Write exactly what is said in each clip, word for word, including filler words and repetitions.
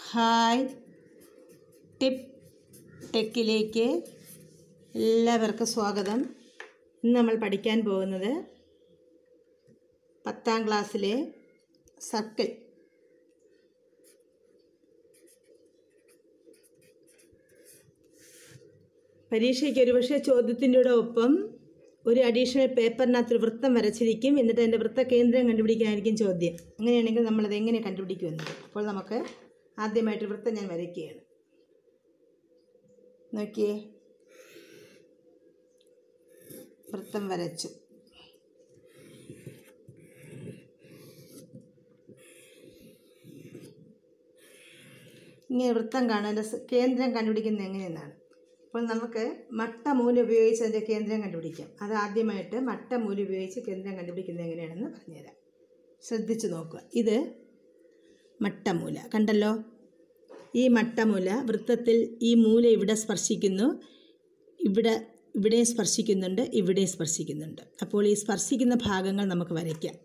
Hi, tip ടെക്കിലേക്ക് എല്ലാവർക്കും സ്വാഗതം. ഇന്ന് നമ്മൾ പഠിക്കാൻ പോകുന്നത് പത്താം ക്ലാസ്സിലെ സർക്കിൾ. പരീക്ഷയ്ക്ക് ഒരുപക്ഷെ ചോദ്യത്തിൻ്റെ ഒപ്പം ഒരു അഡീഷണൽ പേപ്പറിനകത്തൊരു വൃത്തം വരച്ചിരിക്കും. എന്നിട്ട് അതിൻ്റെ വൃത്തകേന്ദ്രം കണ്ടുപിടിക്കാനായിരിക്കും ചോദ്യം. അങ്ങനെയാണെങ്കിൽ നമ്മളത് എങ്ങനെ കണ്ടുപിടിക്കുമെന്ന്. അപ്പോൾ നമുക്ക് ആദ്യമായിട്ട് വൃത്തം ഞാൻ വരയ്ക്കുകയാണ്. നോക്കിയേ, വൃത്തം വരച്ചു. ഇങ്ങനെ വൃത്തം കാണാൻ അതിൻ്റെ കേന്ദ്രം കണ്ടുപിടിക്കുന്നത് എങ്ങനെയെന്നാണ്. അപ്പോൾ നമുക്ക് മട്ടമൂല ഉപയോഗിച്ച് അതിൻ്റെ കേന്ദ്രം കണ്ടുപിടിക്കാം. അത് ആദ്യമായിട്ട് മട്ടമൂല ഉപയോഗിച്ച് കേന്ദ്രം കണ്ടുപിടിക്കുന്നത് എങ്ങനെയാണെന്ന് പറഞ്ഞുതരാം. ശ്രദ്ധിച്ച് നോക്കുക. ഇത് മട്ടമൂല കണ്ടല്ലോ. ഈ മട്ടമൂല വൃത്തത്തിൽ ഈ മൂല ഇവിടെ സ്പർശിക്കുന്നു, ഇവിടെ ഇവിടെയും സ്പർശിക്കുന്നുണ്ട്, ഇവിടെയും സ്പർശിക്കുന്നുണ്ട്. അപ്പോൾ ഈ സ്പർശിക്കുന്ന ഭാഗങ്ങൾ നമുക്ക് വരയ്ക്കാം.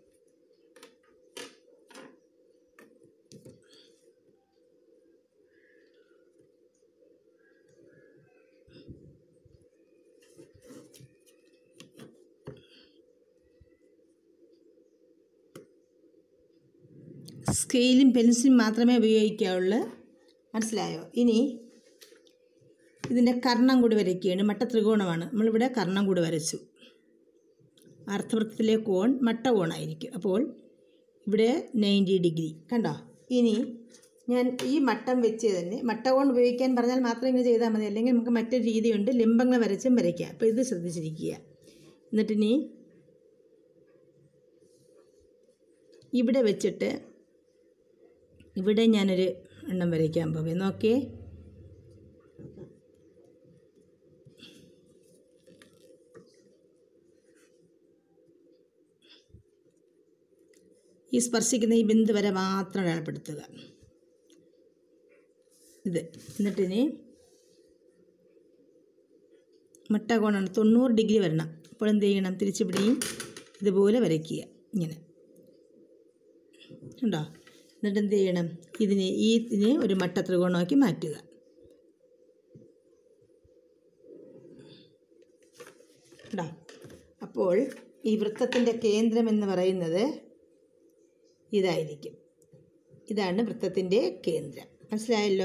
സ്കെയിലും പെൻസിലും മാത്രമേ ഉപയോഗിക്കാവുള്ളൂ. മനസ്സിലായോ? ഇനി ഇതിൻ്റെ കർണം കൂടി വരയ്ക്കുകയാണ്. മട്ട ത്രികോണമാണ്. നമ്മളിവിടെ കർണം കൂടി വരച്ചു. അർദ്ധവൃത്തത്തിലെ കോൺ മട്ടകോണായിരിക്കും. അപ്പോൾ ഇവിടെ നയൻറ്റി ഡിഗ്രി കണ്ടോ. ഇനി ഞാൻ ഈ മട്ടം വെച്ച് തന്നെ മട്ടകോൺ ഉപയോഗിക്കാൻ പറഞ്ഞാൽ മാത്രം ഇങ്ങനെ ചെയ്താൽ മതി. അല്ലെങ്കിൽ നമുക്ക് മറ്റൊരു രീതിയുണ്ട്, ലംബങ്ങൾ വരച്ചും വരയ്ക്കാം. അപ്പോൾ ഇത് ശ്രദ്ധിച്ചിരിക്കുക. എന്നിട്ടിനി ഇവിടെ വെച്ചിട്ട് ഇവിടെ ഞാനൊരു എണ്ണം വരയ്ക്കാൻ പോവേ. നോക്കേ, ഈ സ്പർശിക്കുന്ന ഈ ബിന്ദു വരെ മാത്രം അടയാളപ്പെടുത്തുക. ഇത് എന്നിട്ടിനി മട്ടകോണാണ്, തൊണ്ണൂറ് ഡിഗ്രി വരണം. അപ്പോൾ എന്ത് ചെയ്യണം? തിരിച്ചിവിടെയും ഇതുപോലെ വരയ്ക്കുക. ഇങ്ങനെ ഉണ്ടോ. എന്നിട്ട് എന്ത് ചെയ്യണം? ഇതിനെ ഈ ഇതിനെ ഒരു മട്ട ത്രികോണമാക്കി മാറ്റുക. ഉണ്ടോ. അപ്പോൾ ഈ വൃത്തത്തിൻ്റെ കേന്ദ്രം എന്ന് പറയുന്നത് ഇതായിരിക്കും. ഇതാണ് വൃത്തത്തിൻ്റെ കേന്ദ്രം. മനസ്സിലായല്ലോ?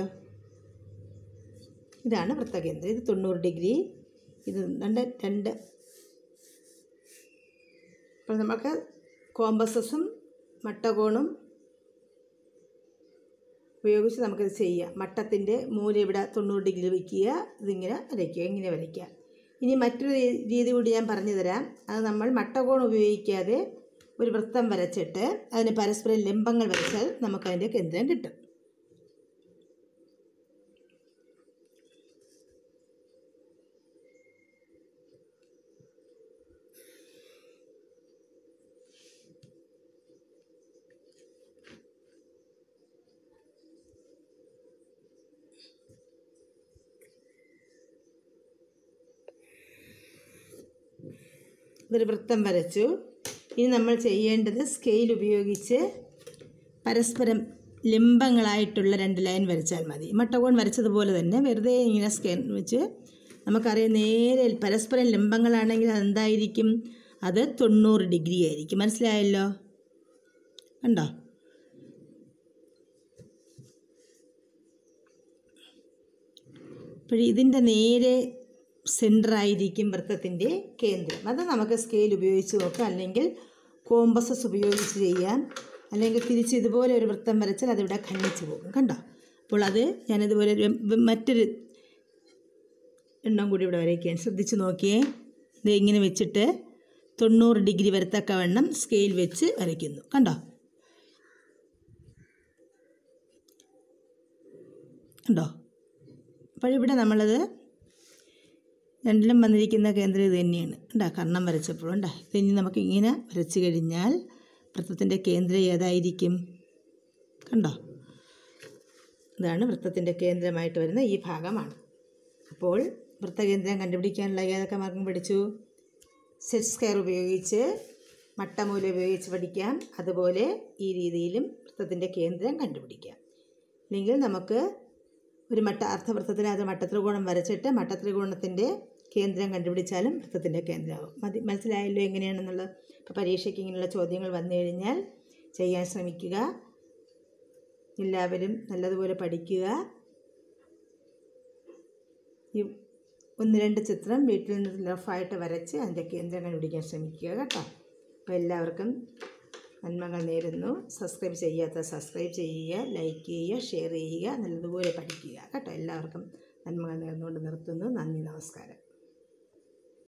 ഇതാണ് വൃത്തകേന്ദ്രം. ഇത് തൊണ്ണൂറ് ഡിഗ്രി, ഇത് രണ്ട് രണ്ട് അപ്പോൾ നമുക്ക് കോമ്പസസും മട്ടകോണും ഉപയോഗിച്ച് നമുക്കിത് ചെയ്യാം. മട്ടത്തിൻ്റെ മൂല ഇവിടെ തൊണ്ണൂറ് ഡിഗ്രി വയ്ക്കുക. ഇതിങ്ങനെ വരയ്ക്കുക, ഇങ്ങനെ വരയ്ക്കുക. ഇനി മറ്റൊരു രീതി കൂടി ഞാൻ പറഞ്ഞു തരാം. അത് നമ്മൾ മട്ടകോൺ ഉപയോഗിക്കാതെ ഒരു വൃത്തം വരച്ചിട്ട് അതിന് പരസ്പരം ലംബങ്ങൾ വരച്ചാൽ നമുക്കതിൻ്റെ കേന്ദ്രം കിട്ടും. ഇതൊരു വൃത്തം വരച്ചു. ഇനി നമ്മൾ ചെയ്യേണ്ടത് സ്കെയിൽ ഉപയോഗിച്ച് പരസ്പരം ലംബങ്ങളായിട്ടുള്ള രണ്ട് ലൈൻ വരച്ചാൽ മതി. മട്ടകോൺ വരച്ചതുപോലെ തന്നെ വെറുതെ ഇങ്ങനെ സ്കെയിൽ വെച്ച് നമുക്കറിയാം, നേരെ പരസ്പരം ലംബങ്ങളാണെങ്കിൽ അതെന്തായിരിക്കും? അത് തൊണ്ണൂറ് ഡിഗ്രി ആയിരിക്കും. മനസ്സിലായല്ലോ? കണ്ടോ. അപ്പോൾ ഇതിൻ്റെ നേരെ സെൻറ്ററായിരിക്കും വൃത്തത്തിൻ്റെ കേന്ദ്രം. അത് നമുക്ക് സ്കെയിൽ ഉപയോഗിച്ച് നോക്കാം, അല്ലെങ്കിൽ കോമ്പസസ് ഉപയോഗിച്ച് ചെയ്യാം, അല്ലെങ്കിൽ തിരിച്ച് ഇതുപോലെ ഒരു വൃത്തം വരച്ചാൽ അതിവിടെ ഖണ്ഡിച്ച് പോകും. കണ്ടോ. അപ്പോൾ അത് ഞാനിതുപോലെ മറ്റൊരു എണ്ണം കൂടി ഇവിടെ വരയ്ക്കുകയാണ്. ശ്രദ്ധിച്ച് നോക്കിയേ. ഇത് ഇങ്ങനെ വെച്ചിട്ട് തൊണ്ണൂറ് ഡിഗ്രി വരത്തക്കവണ്ണം സ്കെയിൽ വെച്ച് വരയ്ക്കുന്നു. കണ്ടോ. കണ്ടോ. അപ്പോഴിവിടെ നമ്മളത് രണ്ടിലും വന്നിരിക്കുന്ന കേന്ദ്രം ഇത് തന്നെയാണ്. ഉണ്ടാ കർണം വരച്ചപ്പോഴും ഉണ്ടാ. ഇനി നമുക്ക് ഇങ്ങനെ വരച്ച് കഴിഞ്ഞാൽ വൃത്തത്തിൻ്റെ കേന്ദ്രം ഏതായിരിക്കും? കണ്ടോ. ഇതാണ് വൃത്തത്തിൻ്റെ കേന്ദ്രമായിട്ട് വരുന്ന ഈ ഭാഗമാണ്. അപ്പോൾ വൃത്തകേന്ദ്രം കണ്ടുപിടിക്കാനുള്ള ഏതൊക്കെ മാർഗം പഠിച്ചു? സെറ്റ് സ്ക്വയർ ഉപയോഗിച്ച്, മട്ടമൂല ഉപയോഗിച്ച് പഠിക്കാം. അതുപോലെ ഈ രീതിയിലും വൃത്തത്തിൻ്റെ കേന്ദ്രം കണ്ടുപിടിക്കാം. അല്ലെങ്കിൽ നമുക്ക് ഒരു മട്ട അർദ്ധവൃത്തത്തിനകത്ത് മട്ടത്രികോണം വരച്ചിട്ട് മട്ടത്രികോണത്തിൻ്റെ കേന്ദ്രം കണ്ടുപിടിച്ചാലും വൃത്തത്തിൻ്റെ കേന്ദ്രമാകും. മതി മനസ്സിലായല്ലോ എങ്ങനെയാണെന്നുള്ളത്. ഇപ്പോൾ പരീക്ഷയ്ക്ക് ഇങ്ങനെയുള്ള ചോദ്യങ്ങൾ വന്നു കഴിഞ്ഞാൽ ചെയ്യാൻ ശ്രമിക്കുക. എല്ലാവരും നല്ലതുപോലെ പഠിക്കുക. ഈ ഒന്ന് രണ്ട് ചിത്രം വീട്ടിൽ നിന്ന് റഫായിട്ട് വരച്ച് അതിൻ്റെ കേന്ദ്രം കണ്ടുപിടിക്കാൻ ശ്രമിക്കുക കേട്ടോ. അപ്പോൾ എല്ലാവർക്കും നന്മകൾ നേരുന്നു. സബ്സ്ക്രൈബ് ചെയ്യാത്ത സബ്സ്ക്രൈബ് ചെയ്യുക, ലൈക്ക് ചെയ്യുക, ഷെയർ ചെയ്യുക, നല്ലതുപോലെ പഠിക്കുക കേട്ടോ. എല്ലാവർക്കും നന്മകൾ നേർന്നുകൊണ്ട് നിർത്തുന്നു. നന്ദി, നമസ്കാരം.